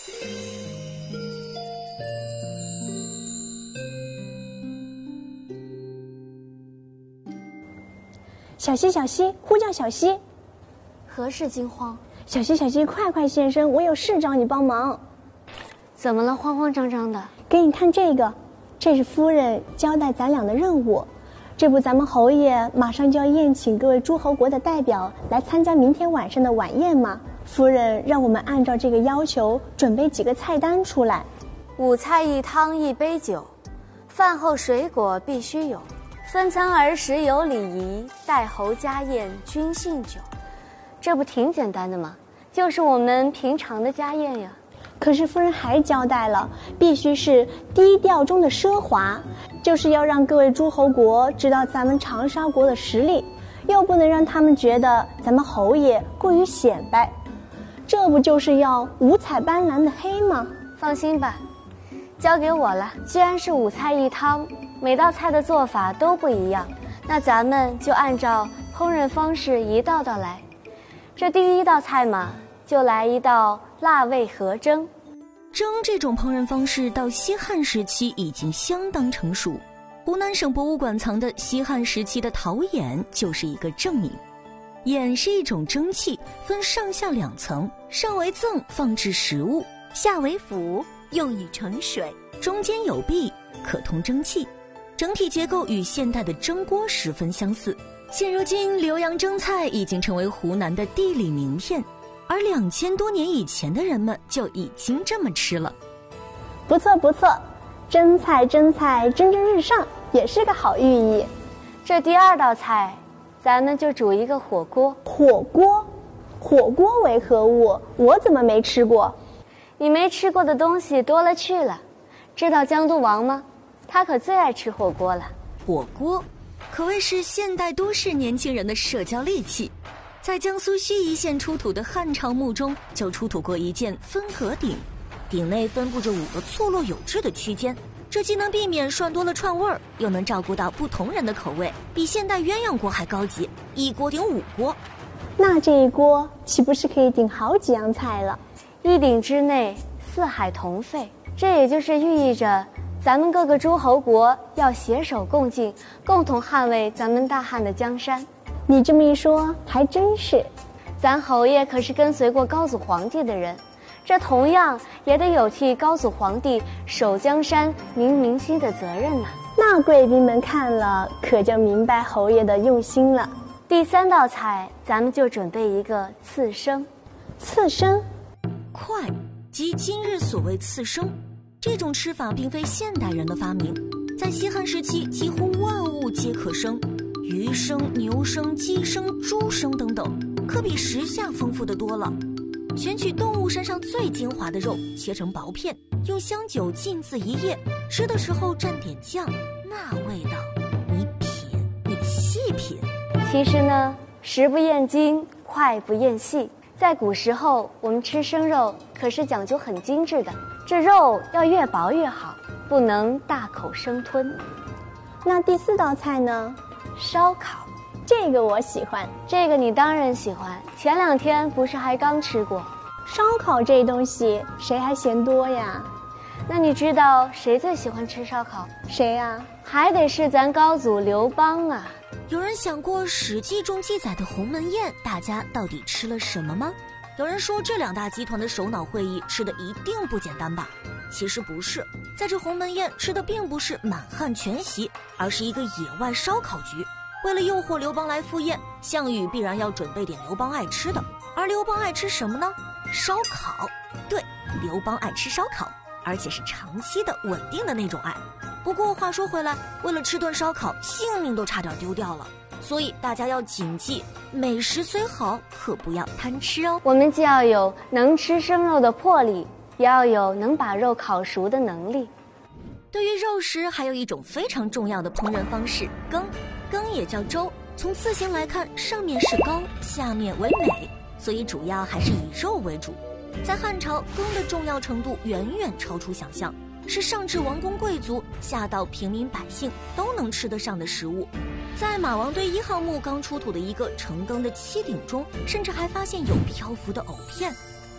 小溪，小溪，呼叫小溪。 何事惊慌？ 小溪，小溪，快快现身，我有事找你帮忙。 怎么了？慌慌张张的。 给你看这个，这是夫人交代咱俩的任务。这不，咱们侯爷马上就要宴请各位诸侯国的代表来参加明天晚上的晚宴吗？夫人让我们按照这个要求准备几个菜单出来。 5菜1汤1杯酒，饭后水果必须有。分餐儿时有礼仪，待侯家宴均信酒。这不挺简单的吗？就是我们平常的家宴呀。 可是夫人还交代了，必须是低调中的奢华，就是要让各位诸侯国知道咱们长沙国的实力，又不能让他们觉得咱们侯爷过于显摆。这不就是要五彩斑斓的黑吗？ 放心吧，交给我了。既然是5菜1汤，每道菜的做法都不一样，那咱们就按照烹饪方式一道道来。这第一道菜嘛，就来一道辣味河蒸。 蒸这种烹饪方式到西汉时期已经相当成熟，湖南省博物馆藏的西汉时期的陶俨就是一个证明。俨是一种蒸汽，分上下2层，上为甑放置食物，下为釜用以盛水，中间有壁可通蒸汽，整体结构与现代的蒸锅十分相似。现如今浏阳蒸菜已经成为湖南的地理名片，而2000多年以前的人们就已经这么吃了。 不错不错，蒸菜蒸菜蒸蒸日上，也是个好寓意。 这第2道菜咱们就煮一个火锅。 火锅？火锅为何物？我怎么没吃过？ 你没吃过的东西多了去了。知道江都王吗？他可最爱吃火锅了。 火锅可谓是现代都市年轻人的社交利器。在江苏盱眙县出土的汉朝墓中就出土过一件分隔鼎，鼎内分布着5个错落有致的区间，这既能避免涮多了串味儿，又能照顾到不同人的口味，比现代鸳鸯锅还高级，一锅顶5锅。 那这一锅岂不是可以顶好几样菜了？ 一鼎之内4海同沸，这也就是寓意着咱们各个诸侯国要携手共进，共同捍卫咱们大汉的江山。 你这么一说还真是。 咱侯爷可是跟随过高祖皇帝的人，这同样也得有替高祖皇帝守江山明民心的责任呐。 那贵宾们看了可就明白侯爷的用心了。 第3道菜咱们就准备一个刺身。 刺身？ 快，即今日所谓刺生。这种吃法并非现代人的发明，在西汉时期几乎万物皆可生，鱼生、牛生、鸡生、猪生等等，可比时下丰富的多了。选取动物身上最精华的肉，切成薄片，用香酒浸渍1夜，吃的时候蘸点酱，那味道你品，你细品。 其实呢，食不厌精，脍不厌细。在古时候，我们吃生肉可是讲究很精致的，这肉要越薄越好，不能大口生吞。 那第4道菜呢？ 烧烤。 这个我喜欢。 这个你当然喜欢，前2天不是还刚吃过？ 烧烤这东西谁还嫌多呀？ 那你知道谁最喜欢吃烧烤？ 谁呀？ 还得是咱高祖刘邦啊。 有人想过《史记》中记载的鸿门宴，大家到底吃了什么吗？有人说这2大集团的首脑会议吃的一定不简单吧？其实不是，在这鸿门宴吃的并不是满汉全席，而是一个野外烧烤局。为了诱惑刘邦来赴宴，项羽必然要准备点刘邦爱吃的。而刘邦爱吃什么呢？烧烤。对，刘邦爱吃烧烤，而且是长期的稳定的那种爱。不过话说回来，为了吃顿烧烤，性命都差点丢掉了。所以大家要谨记，美食虽好，可不要贪吃哦。 我们既要有能吃生肉的魄力，也要有能把肉烤熟的能力。 对于肉食，还有一种非常重要的烹饪方式，羹。羹也叫粥，从字形来看，上面是高，下面为美，所以主要还是以肉为主。在汉朝，羹的重要程度远远超出想象，是上至王公贵族，下到平民百姓都能吃得上的食物。在马王堆1号墓刚出土的一个盛羹的7鼎中，甚至还发现有漂浮的藕片。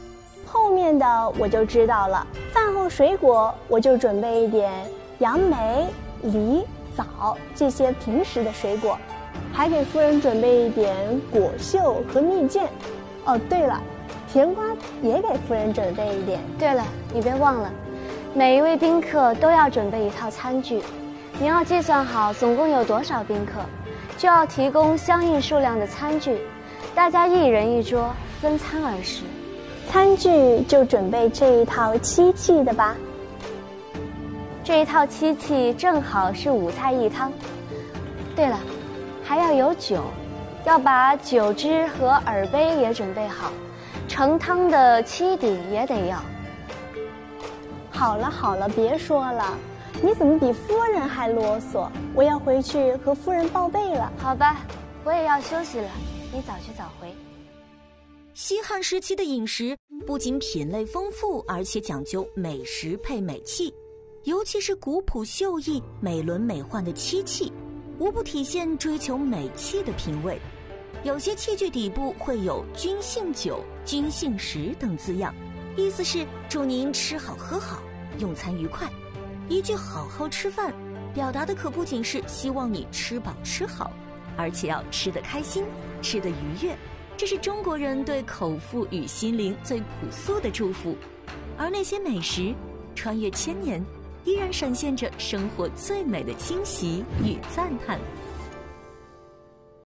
后面的我就知道了。饭后水果我就准备一点杨梅、梨、枣这些平时的水果，还给夫人准备一点果秀和蜜饯。哦，对了，甜瓜也给夫人准备一点。 对了，你别忘了，每一位宾客都要准备一套餐具，你要计算好总共有多少宾客，就要提供相应数量的餐具，大家一人一桌，分餐而食。 餐具就准备这一套7器的吧。 这一套7器正好是5菜1汤。对了，还要有酒，要把酒汁和饵杯也准备好，盛汤的楫底也得要。 好了好了，别说了，你怎么比夫人还啰嗦？我要回去和夫人报备了。 好吧，我也要休息了，你早去早回。 西汉时期的饮食不仅品类丰富，而且讲究美食配美器，尤其是古朴秀逸、美轮美奂的漆器，无不体现追求美器的品味。有些器具底部会有“君幸酒”“君幸食”等字样，意思是祝您吃好喝好，用餐愉快。一句好好吃饭，表达的可不仅是希望你吃饱吃好，而且要吃得开心，吃得愉悦。这是中国人对口腹与心灵最朴素的祝福，而那些美食穿越千年，依然闪现着生活最美的惊喜与赞叹。